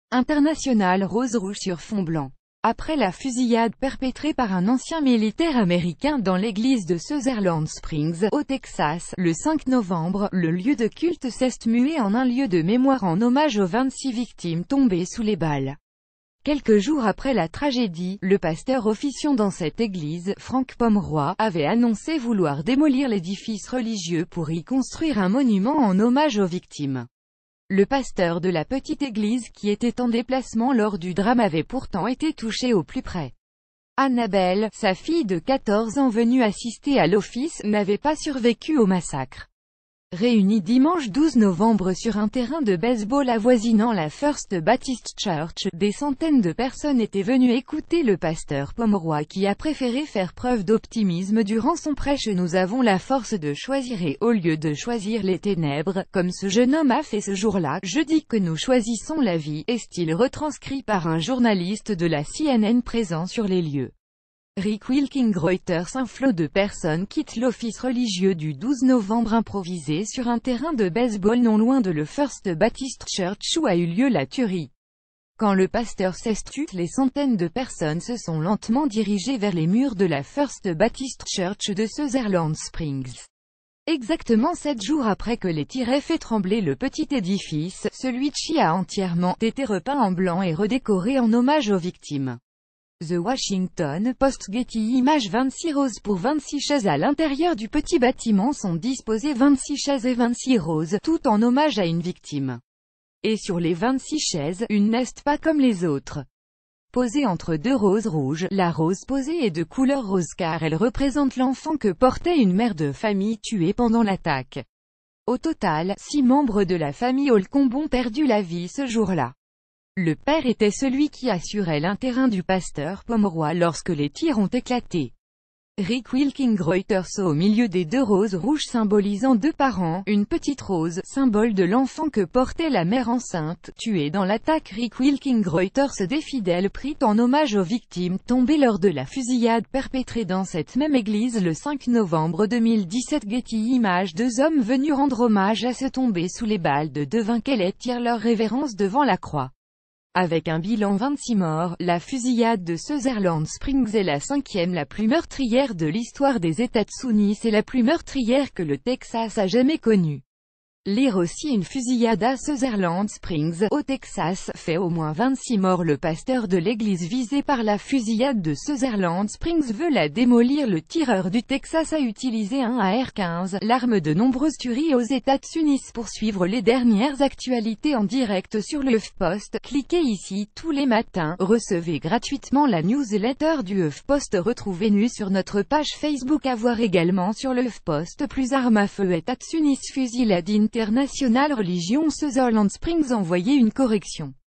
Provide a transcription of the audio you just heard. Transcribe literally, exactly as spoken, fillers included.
International rose-rouge sur fond blanc. Après la fusillade perpétrée par un ancien militaire américain dans l'église de Sutherland Springs, au Texas, le cinq novembre, le lieu de culte s'est mué en un lieu de mémoire en hommage aux vingt-six victimes tombées sous les balles. Quelques jours après la tragédie, le pasteur officiant dans cette église, Frank Pomeroy, avait annoncé vouloir démolir l'édifice religieux pour y construire un monument en hommage aux victimes. Le pasteur de la petite église qui était en déplacement lors du drame avait pourtant été touché au plus près. Annabelle, sa fille de quatorze ans venue assister à l'office, n'avait pas survécu au massacre. Réunis dimanche douze novembre sur un terrain de baseball avoisinant la First Baptist Church, des centaines de personnes étaient venues écouter le pasteur Pomeroy qui a préféré faire preuve d'optimisme durant son prêche. Nous avons la force de choisir et au lieu de choisir les ténèbres, comme ce jeune homme a fait ce jour-là, je dis que nous choisissons la vie, est-il retranscrit par un journaliste de la C N N présent sur les lieux. Rick Wilking-Reuters. Un flot de personnes quitte l'office religieux du douze novembre improvisé sur un terrain de baseball non loin de le First Baptist Church où a eu lieu la tuerie. Quand le pasteur s'est tu, les centaines de personnes se sont lentement dirigées vers les murs de la First Baptist Church de Sutherland Springs. Exactement sept jours après que les tirs aient fait trembler le petit édifice, celui-ci a entièrement été repeint en blanc et redécoré en hommage aux victimes. The Washington Post. Getty Images. vingt-six roses pour vingt-six chaises. À l'intérieur du petit bâtiment sont disposées vingt-six chaises et vingt-six roses, tout en hommage à une victime. Et sur les vingt-six chaises, une n'est pas comme les autres. Posée entre deux roses rouges, la rose posée est de couleur rose car elle représente l'enfant que portait une mère de famille tuée pendant l'attaque. Au total, six membres de la famille Holcomb ont perdu la vie ce jour-là. Le père était celui qui assurait l'intérim du pasteur Pomeroy lorsque les tirs ont éclaté. Rick Wilking-Reuters. Au milieu des deux roses rouges symbolisant deux parents, une petite rose, symbole de l'enfant que portait la mère enceinte, tuée dans l'attaque. Rick Wilking-Reuters. Des fidèles prient en hommage aux victimes tombées lors de la fusillade perpétrée dans cette même église le cinq novembre deux mille dix-sept. Getty Images. Deux hommes venus rendre hommage à ceux tombés sous les balles de Devin Kelley tirent leur révérence devant la croix. Avec un bilan vingt-six morts, la fusillade de Sutherland Springs est la cinquième la plus meurtrière de l'histoire des États-Unis et la plus meurtrière que le Texas a jamais connue. Lire aussi. Une fusillade à Sutherland Springs, au Texas, fait au moins vingt-six morts. Le pasteur de l'église visé par la fusillade de Sutherland Springs veut la démolir. Le tireur du Texas a utilisé un A R quinze, l'arme de nombreuses tueries aux États-Unis. Pour suivre les dernières actualités en direct sur le HuffPost, cliquez ici. Tous les matins, recevez gratuitement la newsletter du HuffPost. Retrouvez-nous sur notre page Facebook. À voir également sur le HuffPost. Plus armes à feu. États-Unis. Fusillade internationale. Religion Sutherland Springs. Envoyez une correction.